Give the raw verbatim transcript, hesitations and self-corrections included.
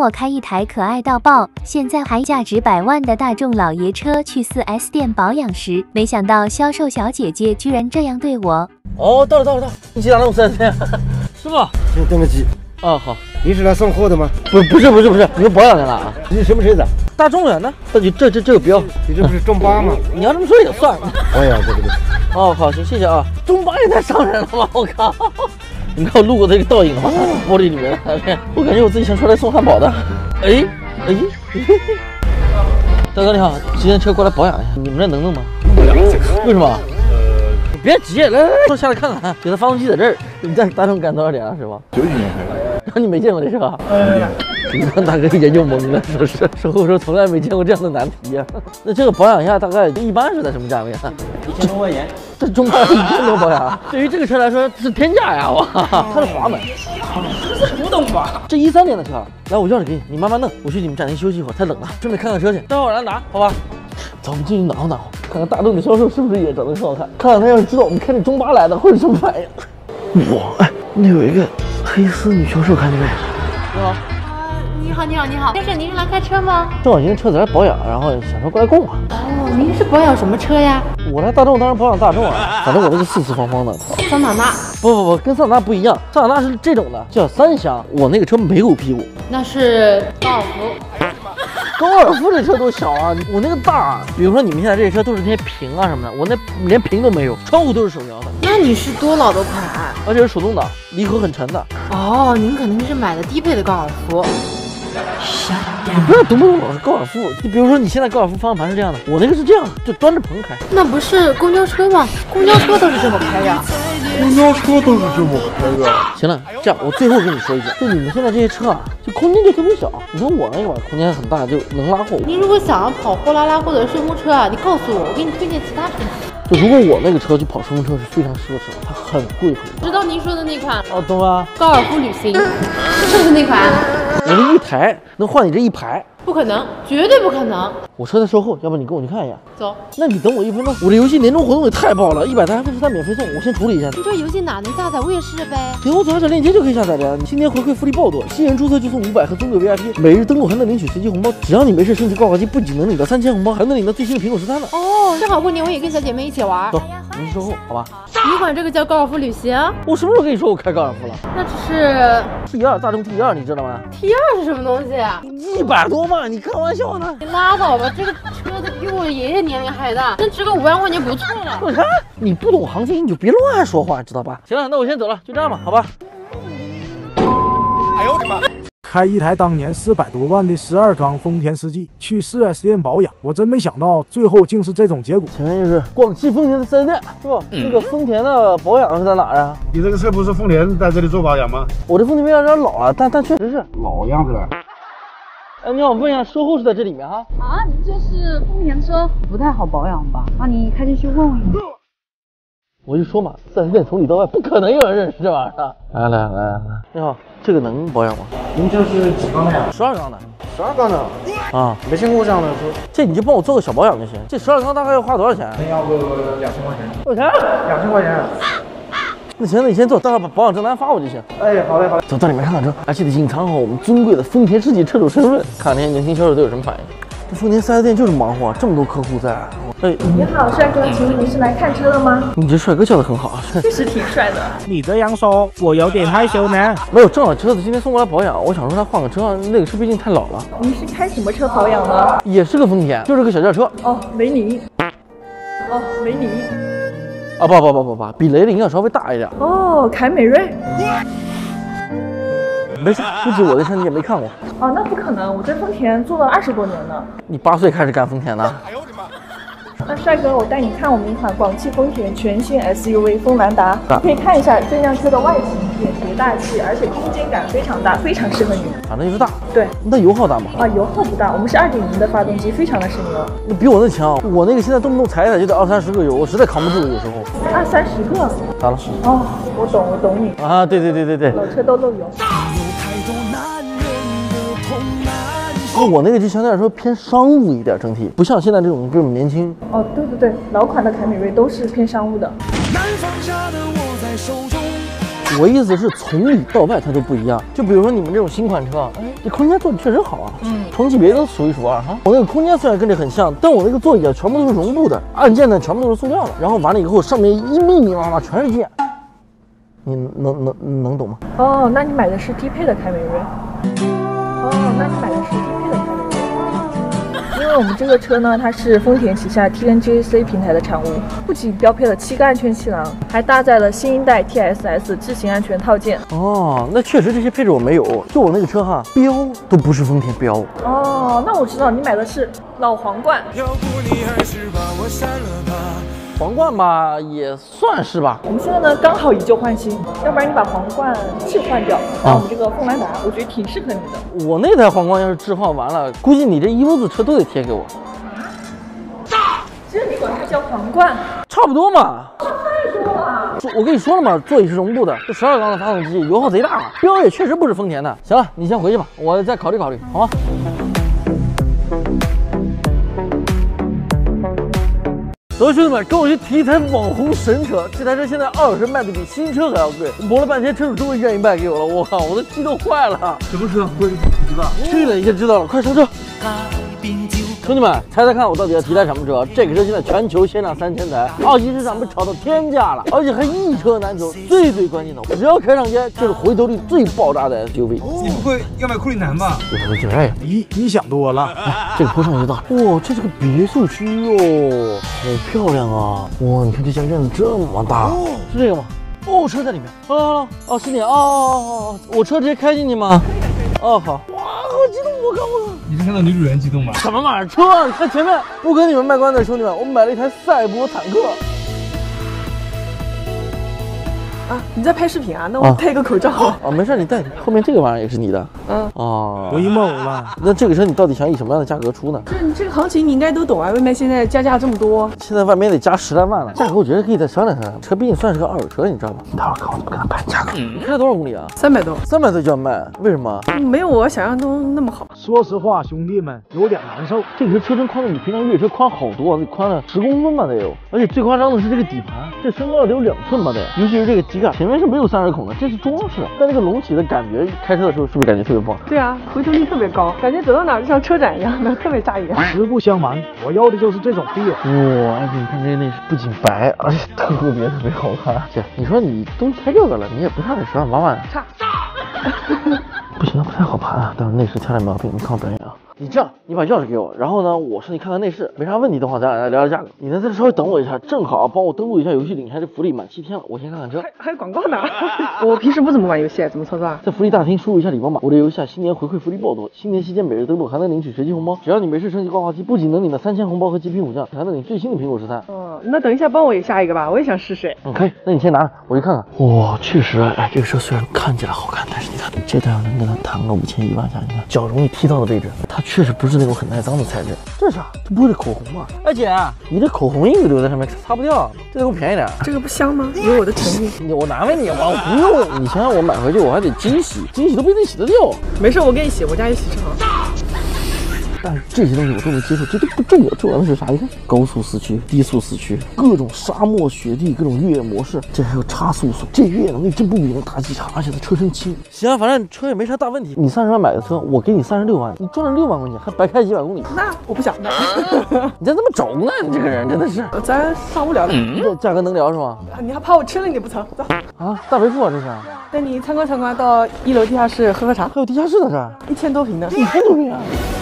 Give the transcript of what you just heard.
我开一台可爱到爆，现在还价值百万的大众老爷车去 四 S 店保养时，没想到销售小姐姐居然这样对我。 哦，到了到了到了，你去哪弄 四 S 店？师傅， 请登个记。 哦，好。 你是来送货的吗？ 不，不是不是不是，你们保养的了啊？ 你是什么车子？ 大众呀，那那你这这这个标， 你这不是中巴吗？ 你要这么说也算。 哎呀，这个这个。 哦，好，行，谢谢啊。中巴也太伤人了吧！我靠，你看我路过这个倒影吗？玻璃里面，我感觉我自己像出来送汉堡的。哎哎，大哥你好，今天车过来保养一下，你们这能弄吗？ 不了， 为什么？你别急，来来来，坐下来看看，有的发动机在这儿。你在大众干多少年了，是吧？ 九几年开的。 然后你没见过这车？嗯。你看大哥一眼就懵了，说是售后说从来没见过这样的难题呀、啊。那这个保养一下大概一般是在什么价位啊？ 一千多块钱。 这中巴一千多保养，对于这个车来说是天价呀！哇，它是滑门。 不懂吧？ 这一三年的车，来我钥匙给你，你慢慢弄。我去你们展厅休息一会儿，太冷了，顺便看看车去。待会儿来拿，好吧？走，我们进去暖和暖和，看看大众的销售是不是也长得很好看，看看他要是知道我们开着中巴来的会是什么反应。哇，哎，那有一个黑丝女销售，看见没？你好。 你好，你好，你好，先生，您是来看车吗？ 正好今天车子来保养，然后想说过来供啊。 哦，您是保养什么车呀？ 我来大众当然保养大众啊，反正我这个四四方方的。 桑塔纳？ 不不不，跟桑塔纳不一样，桑塔纳是这种的，叫三厢，我那个车没有屁股。 那是高尔夫。 高尔夫这车多小啊，我那个大啊。比如说你们现在这些车都是那些屏啊什么的，我那连屏都没有，窗户都是手摇的。 那你是多老的款？ 而且是手动挡，离合很沉的。 哦，您肯定是买的低配的高尔夫。 你不要懂不懂老是高尔夫？你比如说你现在高尔夫方向盘是这样的，我那个是这样，就端着棚开。 那不是公交车吗？公交车都是这么开呀。 公交车都是这么开的。 行了，这样我最后跟你说一句，就你们现在这些车啊，就空间就特别小。你看我那个空间很大，就能拉货物。 您如果想要跑货拉拉或者顺风车啊，你告诉我，我给你推荐其他车。 就如果我那个车去跑顺风车是非常奢侈的，它很贵很贵。 知道您说的那款哦，懂吗？ 高尔夫旅行，是不是那款？ 我这一台能换你这一排。 不可能，绝对不可能！ 我车在售后，要不你跟我去看一眼？ 走。 那你等我一分钟，我这游戏年终活动也太爆了，一百台还不是他免费送，我先处理一下。 你这游戏哪能下载？我也试呗。 行，我左下角链接就可以下载的呀。你今年回馈福利爆多，新人注册就送五百和尊贵 V I P， 每日登录还能领取随机红包。只要你没事升级挂挂机，不仅能领到三千红包，还能领到最新的苹果十三呢。 哦，正好过年我也跟小姐妹一起玩。 走，我们去售后，好吧？ 你管这个叫高尔夫旅行？ 我什么时候跟你说我开高尔夫了？ 那只是 T 二，大众 T 二，你知道吗 ？T 二是什么东西啊？ 一百多万，你开玩笑呢？ 你拉倒吧，这个车子比我爷爷年龄还大，那值个五万块钱不错了。 我看你不懂行情，你就别乱说话，知道吧？行了，那我先走了，就这样吧，好吧？ 哎呦我的妈！ 开一台当年四百多万的十二缸丰田世纪去 四 S 店保养，我真没想到最后竟是这种结果。 前面就是广汽丰田的四 S 店，是吧？嗯、这个丰田的保养是在哪儿啊？ 你这个车不是丰田在这里做保养吗？ 我这丰田有点老了，但但确实是老样子了。 哎，你好，我问一下，售后是在这里面哈？ 啊，你这是丰田车，不太好保养吧？那你开进去问问。 我就说嘛，四 S 店从里到外不可能有人认识这玩意儿。来来来来，你好，这个能保养吗？ 您这是几缸的呀？ 十二缸的。 十二缸的啊， 没见过这样的车。 这你就帮我做个小保养就行。这十二缸大概要花多少钱？ 那要个两千块钱。 多少钱？ 两千块钱。 那行，那你先坐，待会儿把保养证单发我就行。 哎，好嘞，好嘞。 走到里面看看车，而且得隐藏好我们尊贵的丰田世纪车主身份，看看那些年轻销售都有什么反应。这丰田四 S 店就是忙活，这么多客户在。哎， 你好，帅哥，请问您是来看车的吗？ 你这帅哥叫的很好， 确实挺帅的。 你这样说，我有点害羞呢。 没有，正好车子今天送过来保养，我想说他换个车，那个车毕竟太老了。 您是开什么车保养呢？ 也是个丰田，就是个小轿车。 哦，雷凌。哦，雷凌。 啊不不不不不，比雷凌要稍微大一点。 哦，凯美瑞。 没事，估计我的车你也没看过。 哦，那不可能，我在丰田做了二十多年了。 你八岁开始干丰田的？ 哎呦我的妈！ 那帅哥，我带你看我们一款广汽丰田全新 S U V 锋兰达，你可以看一下这辆车的外形，简洁大气，而且空间感非常大，非常适合你。 反正就是大。 对。 那油耗大吗？ 啊，油耗不大，我们是二点零的发动机，非常的省油。 你比我那强，我那个现在动不动踩一踩就得二三十个油，我实在扛不住有时候。 二三十个？ 咋了？ 哦，我懂，我懂你。 啊，对对对对对。 老车都漏油。 哦，我那个就相对来说偏商务一点，整体不像现在这种这种年轻。 哦，对对对，老款的凯美瑞都是偏商务的。 南方下的握在手中， 我意思是从里到外它都不一样。就比如说你们这种新款车，哎，这空间做的确实好啊，嗯，同级别都数一数二哈。我那个空间虽然跟这很像，但我那个座椅啊全部都是绒布的，按键呢全部都是塑料的，然后完了以后上面一密密麻麻全是键，你能能能懂吗？ 哦，那你买的是低配的凯美瑞。哦，那你买的是低配的凯美瑞。因为我们这个车呢，它是丰田旗下 T N G A C 平台的产物，不仅标配了七个安全气囊，还搭载了新一代 T S S 智行安全套件。 哦，那确实这些配置我没有，就我那个车哈，标都不是丰田标。 哦，那我知道你买的是老皇冠。 要不你还是把我删了吧。 皇冠吧，也算是吧。 我们现在呢刚好以旧换新，要不然你把皇冠置换掉，那我们这个锋兰达，我觉得挺适合你的。 我那台皇冠要是置换完了，估计你这一屋子车都得贴给我。 这你管它叫皇冠？ 差不多嘛。 太多了。 我跟你说了嘛，座椅是绒布的，这十二缸的发动机，油耗贼大啊。标也确实不是丰田的。行了，你先回去吧，我再考虑考虑，好吗？走，兄弟们，跟我去提一台网红神车。这台车现在二手车卖的比新车还要贵，磨了半天，车主终于愿意卖给我了。我靠，我都激动坏了。什么车？不是不知道。去了一下知道了，快上车。兄弟们，猜猜看我到底要提台什么车？这个车现在全球限量三千台，二级市场被炒到天价了，而且还一车难求。最最关键的，只要开上街，就是回头率最爆炸的 S U V。 你不会要买库里南吧？ 我觉得咦，你想多了。 哎，这个坡上就到。哇，这是个别墅区哦，好漂亮啊！哇，你看这家院子这么大，是这个吗？哦，车在里面。好了好了，哦是你哦哦哦，我车直接开进去吗？哦好。哇，好激动！我靠我靠！ 你是看到女主人激动吗？ 什么玩意儿车啊？你看前面，不跟你们卖关子，兄弟们，我们买了一台赛博坦克。 啊，你在拍视频啊？那我戴个口罩。 啊，啊没事，你戴。后面这个玩意儿也是你的。 嗯。 哦。 回眸了。 那这个车你到底想以什么样的价格出呢？ 这你这个行情你应该都懂啊，外面现在加价这么多。 现在外面得加十来万了，价格我觉得可以再商量商量。车毕竟算是个二手车，你知道吗？你待会儿看我怎么跟他谈价格。你开了多少公里啊？ 三百多。 三百多就要卖？为什么？ 没有我想象中那么好。 说实话，兄弟们有点难受。 这个车车身宽的比平常越野车宽好多，得宽了十公分吧得有。而且最夸张的是这个底盘，这身高得有两寸吧得。尤其是这个机盖，前面是没有散热孔的，这是装饰。但这个隆起的感觉，开车的时候是不是感觉特别棒？ 对啊，回头率特别高，感觉走到哪儿就像车展一样的，特别扎眼。 实不相瞒，我要的就是这种 feel。 哇，而且你看这个内饰不仅白，而且特别特别好看。姐，你说你都开这个了，你也不差这十万八万。 差。 不行，不太好盘啊。但是内饰挑点毛病，你看我表演啊。你这样，你把钥匙给我，然后呢，我上去看看内饰，没啥问题的话，咱俩来聊聊价格。你呢，在这稍微等我一下，正好帮我登录一下游戏领先这福利满七天了，我先看看车。 还还有广告呢？我平时不怎么玩游戏，怎么操作啊？ 在福利大厅输入一下礼包码，我的游戏下新年回馈福利爆多，新年期间每日登录还能领取随机红包，只要你没事升级挂话机，不仅能领到三千红包和极品武将，还能领最新的苹果十三。 哦，那等一下帮我也下一个吧，我也想试试。 嗯，可以，那你先拿着，我去看看。哇，确实啊，哎，这个车虽然看起来好看，但是你看这台要能跟它谈个五千一万下，你看脚容易踢到的位置，它确实不是那种很耐脏的材质。这啥？这不会是口红吗？哎姐，你这口红印子留在上面，擦不掉，这得给我便宜点。 这个不香吗？有我的诚意。 你我难为你，我不用。你想想我买回去，我还得精洗，精洗都不一定洗得掉。 没事，我给你洗，我家有洗车行。 但是这些东西我都能接受，这都不重要，重要的是啥？你看高速四驱、低速四驱，各种沙漠、雪地，各种越野模式，这还有差速锁，这越野能力真不比那大 G 差，而且它车身轻。行，反正车也没啥大问题。你三十万买的车，我给你三十六万，你赚了六万块钱，还白开几百公里。 那我不想的。 你咋这么轴呢？你这个人真的是。 咱上不了了。 这价格能聊是吗？ 你还怕我吃了你不成？走。 啊，大别墅啊，这是。 带你参观参观，到一楼地下室喝喝茶。 还有地下室在这儿， 一千多平的。 一千多平啊！